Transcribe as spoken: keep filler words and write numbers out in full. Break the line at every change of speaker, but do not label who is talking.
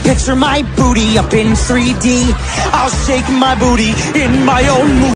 Picture my booty up in three D. I'll shake my booty in my own movie.